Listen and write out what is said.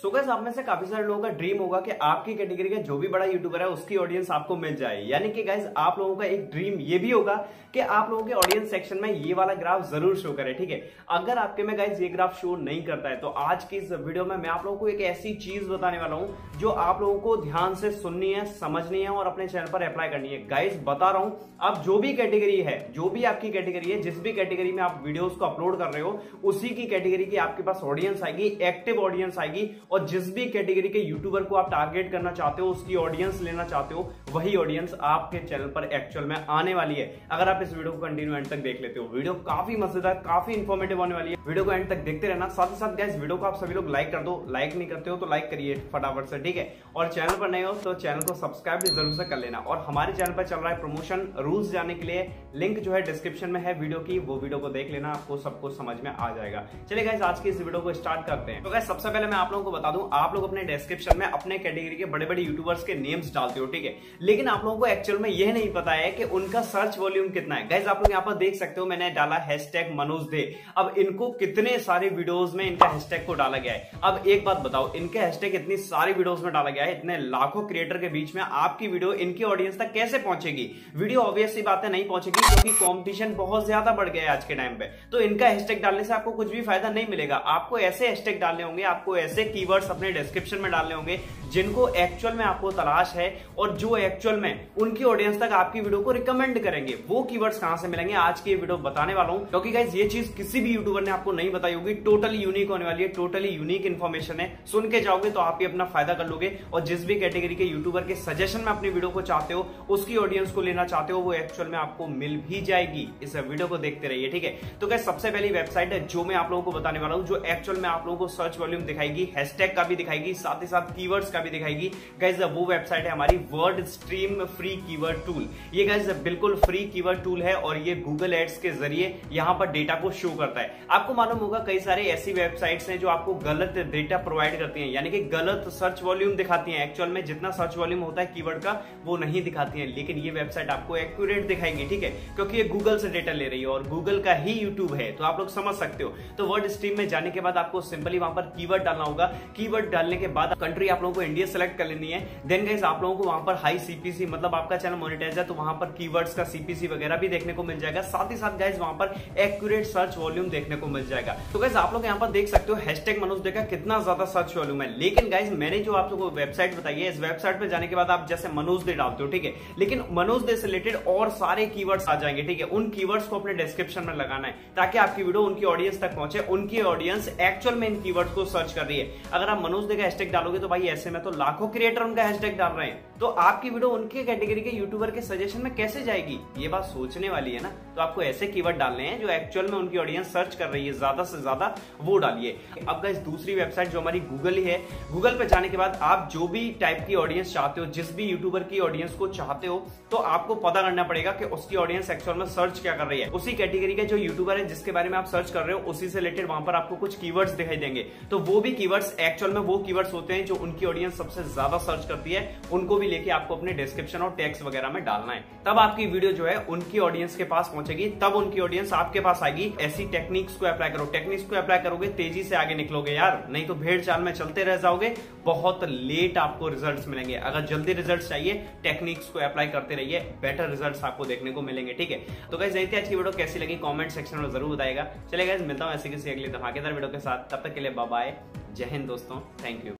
So guys आप में से काफी सारे लोगों का ड्रीम होगा कि आपकी कैटेगरी का जो भी बड़ा यूट्यूबर है उसकी ऑडियंस आपको मिल जाए। यानी कि गाइस आप लोगों का एक ड्रीम ये भी होगा कि आप लोगों के ऑडियंस सेक्शन में ये वाला ग्राफ जरूर शो करे। ठीक है, अगर आपके में गाइस ये ग्राफ शो नहीं करता है तो आज की इस वीडियो में मैं आप लोगों को एक ऐसी चीज बताने वाला हूं जो आप लोगों को ध्यान से सुननी है, समझनी है और अपने चैनल पर अप्लाई करनी है। गाइस बता रहा हूं, आप जो भी कैटेगरी है, जो भी आपकी कैटेगरी है, जिस भी कैटेगरी में आप वीडियोस को अपलोड कर रहे हो उसी की कैटेगरी की आपके पास ऑडियंस आएगी, एक्टिव ऑडियंस आएगी। और जिस भी कैटेगरी के यूट्यूबर को आप टारगेट करना चाहते हो, उसकी ऑडियंस लेना चाहते हो, वही ऑडियंस आपके चैनल पर एक्चुअल में आने वाली है। अगर आप इस वीडियो को कंटिन्यू एंड तक देख लेते हो, वीडियो काफी मजेदार, काफी इंफॉर्मेटिव होने वाली है। वीडियो को एंड तक देखते रहना। साथ ही साथ गाइस वीडियो को आप सभी लोग लाइक कर दो, लाइक नहीं करते हो तो लाइक करिए फटाफट से, ठीक है। और चैनल पर नए हो तो चैनल को सब्सक्राइब भी जरूर से कर लेना। और हमारे चैनल पर चल रहा है प्रमोशन, रूल्स जानने के लिए लिंक जो है डिस्क्रिप्शन में है वीडियो की, वो वीडियो को देख लेना, आपको सब कुछ समझ में आ जाएगा। चलिए गाइस आज की इस वीडियो को स्टार्ट करते हैं। तो गाइस सबसे पहले मैं आप लोगों को बता दूं, आप लोग अपने डिस्क्रिप्शन में अपने कैटेगरी के बड़े बड़े यूट्यूबर्स के नेम्स डालते हो, ठीक है, लेकिन आप लोगों को एक्चुअल में यह नहीं पता है कि उनका सर्च वॉल्यूम कितना है। गाइस आप लोग यहाँ पर देख सकते हो, मैंने डाला हैशटैग मनोज दे। अब इनको कितने सारे वीडियोस में इनका हैशटैग को डाला गया है। अब एक बात बताओ, इनके हैशटैग इतनी सारी वीडियोस में डाला गया है, इतने लाखों क्रिएटर के बीच में आपकी वीडियो इनकी ऑडियंस तक कैसे पहुंचेगी? वीडियो ऑब्वियस सी बात है नहीं पहुंचेगी, क्योंकि कंपटीशन बहुत ज्यादा बढ़ गया है आज के टाइम पे। तो इनका हैशटैग डालने से आपको कुछ भी फायदा नहीं मिलेगा। आपको ऐसे हैशटैग डालने होंगे, आपको ऐसे कीवर्ड्स अपने डिस्क्रिप्शन में डालने होंगे जिनको एक्चुअल में आपको तलाश है और जो एक्चुअल में उनकी ऑडियंस तक आपकी वीडियो को रिकमेंड करेंगे। वो कीवर्ड्स कहां से मिलेंगे आज की वीडियो बताने वाला हूं, क्योंकि गाइस ये चीज किसी भी यूट्यूबर ने आपको नहीं बताई होगी। टोटली यूनिक होने वाली है, टोटली यूनिक इन्फॉर्मेशन है। सुन के जाओगे तो आप ही अपना फायदा कर लोगे। और जिस भी कैटेगरी के यूट्यूबर के सजेशन में अपनी वीडियो को चाहते हो, उसकी ऑडियंस को लेना चाहते हो, वो एक्चुअल में आपको मिल भी जाएगी। इस वीडियो को देखते रहिए, ठीक है। तो गाइस सबसे पहली वेबसाइट है जो मैं आप लोगों को बताने वाला हूं, जो एक्चुअल में आप लोगों को सर्च वॉल्यूम दिखाएगी, हैशटैग का भी दिखाएगी, साथ ही साथ कीवर्ड्स का भी दिखाएगी। गाइस वो वेबसाइट है हमारी word stream free keyword tool. ये गाइस बिल्कुल फ्री कीवर्ड टूल है और ये गूगल एड्स के जरिए यहां पर डेटा को शो करता है। आपको मालूम होगा कई सारे ऐसी वेबसाइट्स हैं जो आपको गलत डेटा प्रोवाइड करती हैं, यानी कि गलत सर्च वॉल्यूम दिखाती हैं। एक्चुअल में जितना सर्च वॉल्यूम होता है कीवर्ड का वो नहीं दिखाती है, लेकिन ये वेबसाइट आपको एक्यूरेट दिखाएंगे, ठीक है, क्योंकि ये गूगल से डेटा ले रही है और गूगल का ही यूट्यूब है, तो आप लोग समझ सकते हो। तो वर्ड स्ट्रीम में जाने के बाद आपको सिंपली वहां पर कीवर्ड डालना होगा। कीवर्ड डालने के बाद कंट्री आप लोगों को इंडिया सेलेक्ट कर लेनी है। देन गाइस आप लोगों को वहां पर हाई सीपीसी, मतलब आपका चैनल मोनेटाइज है तो वहां पर कीवर्ड्स का सीपीसी वगैरह भी देखने को मिल जाएगा। साथ ही साथ गाइस वहां पर एक्यूरेट सर्च वॉल्यूम देखने को मिल जाएगा। तो गाइस आप लोग यहां पर देख सकते हो हैशटैग मनोज दे का कितना ज्यादा सर्च वॉल्यूम है। लेकिन गाइस मैंने जो आप लोगों को वेबसाइट बताई है, इस वेबसाइट पे जाने के बाद आप जैसे मनोज दे डालते हो, ठीक है, लेकिन मनोज दे से रिलेटेड और सारे कीवर्ड्स आ जाएंगे, ठीक है। उन कीवर्ड्स को अपने डिस्क्रिप्शन में लगाना है ताकि आपकी वीडियो उनकी ऑडियंस तक पहुंचे। उनकी ऑडियंस एक्चुअल में इन कीवर्ड्स को सर्च कर रही है। अगर आप मनोज दे का हैशटैग डालोगे तो भाई ऐसे में तो लाखों क्रिएटर उनका हैशटैग डाल रहे हैं, तो आपकी वीडियो उनके कैटेगरी के यूट्यूबर के सजेशन में कैसे जाएगी? ये बात सोचने वाली है ना। तो आपको ऐसे कीवर्ड डालने हैं जो एक्चुअल में उनकी ऑडियंस सर्च कर रही है, ज्यादा से ज्यादा वो डालिए। अब गाइस दूसरी वेबसाइट जो हमारी गूगल ही है, गूगल पे जाने के बाद आप जो भी टाइप की ऑडियंस चाहते हो, जिस भी यूट्यूबर की ऑडियंस को चाहते हो, तो आपको पता करना पड़ेगा कि उसकी ऑडियंस एक्चुअल में सर्च क्या कर रही है। उसी कैटेगरी के जो यूट्यूबर है जिसके बारे में आप सर्च कर रहे हो, उसी से रिलेटेड वहां पर आपको कुछ कीवर्ड्स दिखाई देंगे। तो वो भी कीवर्ड्स एक्चुअल में वो कीवर्ड्स होते हैं जो उनकी ऑडियंस सबसे ज्यादा सर्च करती है, उनको भी लेके आपको अपने डिस्क्रिप्शन और टेक्स्ट वगैरह में डालना है। तब आपकी वीडियो जो है उनकी ऑडियंस के पास पहुंचेगी, तब उनकी ऑडियंस आपके पास आएगी। ऐसी टेक्निक्स को अप्लाई करो। टेक्निक्स को अप्लाई करोगे तेजी से आगे निकलोगे यार, नहीं तो भेड़ चाल में चलते रह जाओगे, बहुत लेट आपको रिजल्ट्स मिलेंगे। अगर जल्दी रिजल्ट्स चाहिए, टेक्निक्स को अप्लाई करते रहिए, बेटर रिजल्ट्स आपको देखने को मिलेंगे, ठीक है। तो गाइस यही थी आज की वीडियो, कैसी लगी कमेंट सेक्शन में जरूर बताइएगा। चलिए गाइस मिलता हूं ऐसी किसी अगली धमाकेदार वीडियो के साथ, तब तक के लिए बाय बाय, जय हिंद दोस्तों, थैंक यू।